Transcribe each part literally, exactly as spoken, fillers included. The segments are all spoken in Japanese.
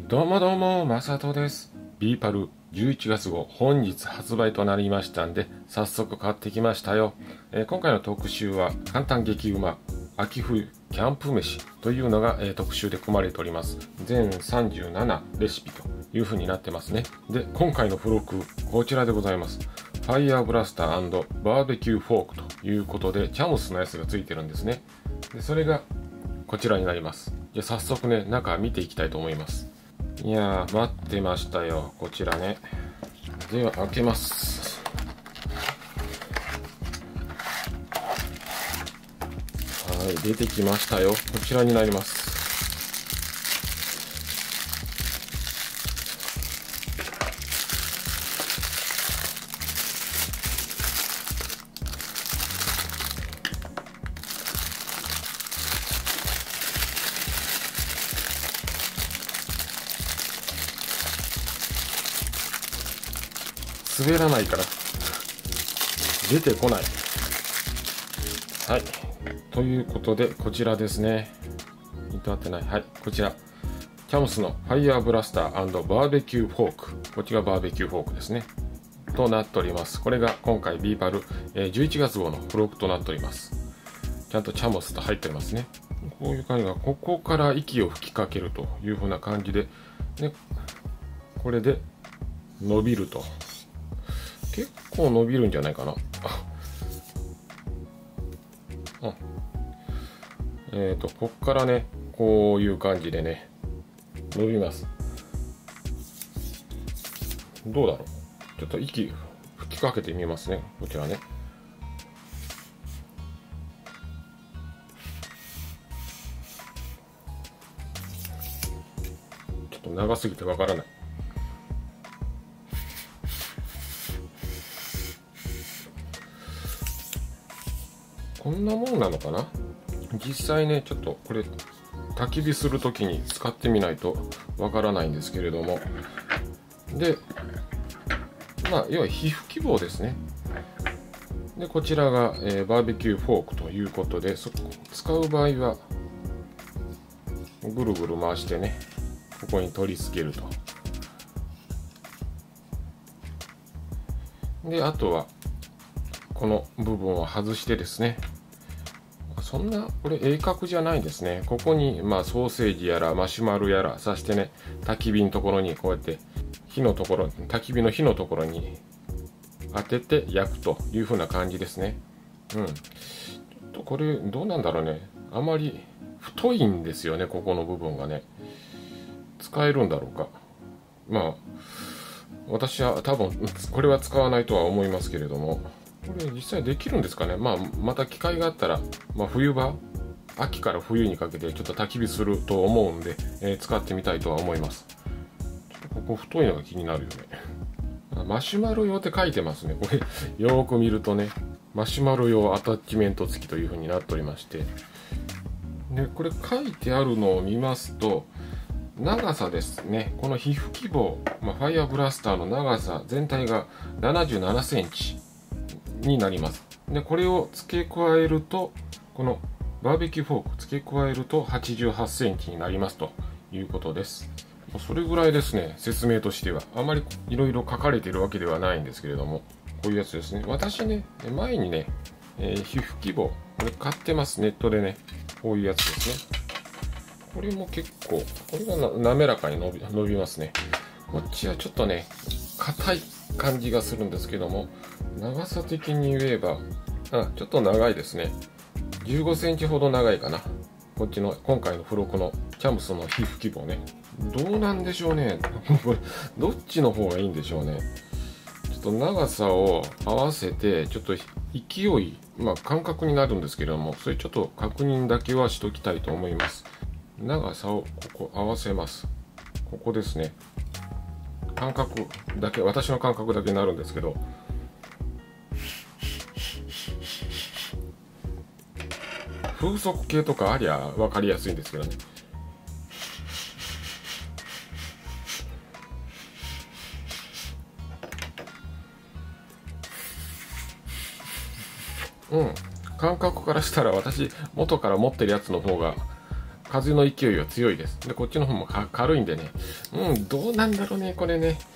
どうもどうも、まさとです。ビーパルじゅういちがつ号、本日発売となりましたんで、早速買ってきましたよ。えー、今回の特集は、簡単激うま、秋冬キャンプ飯というのが、えー、特集で組まれております。全さんじゅうななレシピという風になってますね。で、今回の付録、こちらでございます。ファイヤーブラスター&バーベキューフォークということで、チャムスのやつがついてるんですね。で、それがこちらになります。じゃあ早速ね、中見ていきたいと思います。いやー、待ってましたよ。こちらね。では、開けます。はい、出てきましたよ。こちらになります。滑らないから出てこない。はい、ということでこちらですね。糸合ってない。はい、こちらチャムスのファイヤーブラスター&バーベキューフォーク、こちらバーベキューフォークですねとなっております。これが今回 ビーパルじゅういちがつ号の付録となっております。ちゃんとチャムスと入っておりますね。こういう感じが、ここから息を吹きかけるという風な感じで、ね、これで伸びると結構伸びるんじゃないかな。あ、えっとこっからね、こういう感じでね伸びます。どうだろう、ちょっと息吹きかけてみますね。こちらね、ちょっと長すぎてわからない。こんなもんなのかな。実際ね、ちょっとこれ焚き火するときに使ってみないとわからないんですけれども、で、まあ要は皮膚希望ですね。でこちらが、えー、バーベキューフォークということで、そ使う場合はぐるぐる回してね、ここに取り付けると。であとはこの部分を外してですね、そんなこれ鋭角じゃないですね。ここにまあソーセージやらマシュマロやらさしてね、焚き火のところにこうやって火のところ、焚き火の火のところに当てて焼くという風な感じですね。うん。ちょっとこれどうなんだろうね。あまり太いんですよね、ここの部分がね。使えるんだろうか。まあ私は多分これは使わないとは思いますけれども。これ実際できるんですかね。まあまた機会があったら、まあ、冬場、秋から冬にかけてちょっと焚き火すると思うんで、えー、使ってみたいとは思います。ちょっとここ太いのが気になるよね。マシュマロ用って書いてますね。これよーく見るとね、マシュマロ用アタッチメント付きという風になっておりまして、でこれ書いてあるのを見ますと、長さですね、この皮膚希望、まあ、ファイヤーブラスターの長さ全体がななじゅうななセンチになります。でこれを付け加えると、このバーベキューフォーク付け加えるとはちじゅうはちセンチになりますということです。それぐらいですね。説明としてはあまりいろいろ書かれているわけではないんですけれども、こういうやつですね。私ね、前にね、えー、皮膚希望これ買ってます。ネットでね、こういうやつですね。これも結構、これがな滑らかに伸び、伸びますね。こっちはちょっとね硬い感じがするんですけども、長さ的に言えばあちょっと長いですね。じゅうごセンチほど長いかな。こっちの今回の付録のチャムスの皮膚希望ね。どうなんでしょうね。どっちの方がいいんでしょうね。ちょっと長さを合わせて、ちょっと勢い、まあ感覚になるんですけれども、それちょっと確認だけはしときたいと思います。長さをここ合わせます。ここですね。感覚だけ、私の感覚だけになるんですけど、風速計とかありゃ分かりやすいんですけどね。うん、感覚からしたら私元から持ってるやつの方が風の勢いは強いです。で、こっちの方も軽いんでね、うん、どうなんだろうね、これね。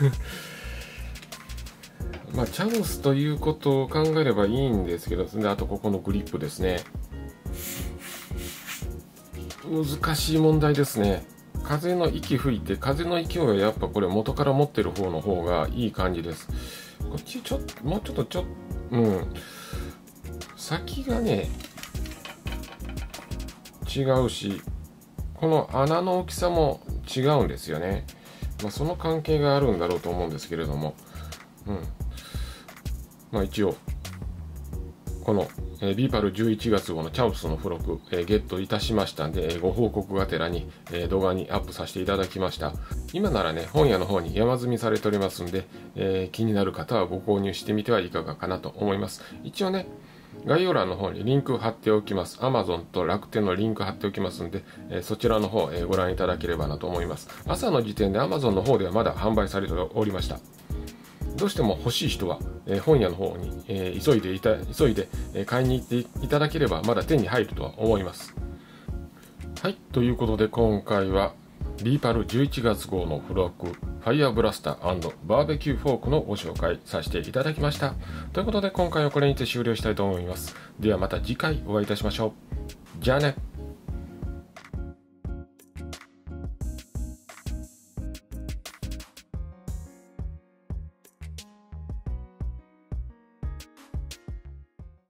まあ、チャンスということを考えればいいんですけど、であとここのグリップですね。難しい問題ですね。風の息吹いて、風の勢いはやっぱこれ元から持ってる方の方がいい感じです。こっちちょっと、もうちょっとちょっと、うん。先がね、違うし、この穴の大きさも違うんですよね。まあ、その関係があるんだろうと思うんですけれども、うん。まあ一応、この、えー、ビーパルじゅういちがつ号のチャンプスの付録、えー、ゲットいたしましたんで、えー、ご報告がてらに、えー、動画にアップさせていただきました。今ならね、本屋の方に山積みされておりますんで、えー、気になる方はご購入してみてはいかがかなと思います。一応ね、概要欄の方にリンク貼っておきます。Amazon と楽天のリンク貼っておきますんで、えー、そちらの方、えー、ご覧いただければなと思います。朝の時点で Amazon の方ではまだ販売されておりました。どうしても欲しい人は、えー、本屋の方に、えー、急いでいた急いで、えー、買いに行っていただければまだ手に入るとは思います。はい、ということで今回はビーパルじゅういちがつ号の付録ファイヤーブラスター&バーベキューフォークのご紹介させていただきました。ということで今回はこれにて終了したいと思います。ではまた次回お会いいたしましょう。じゃあね。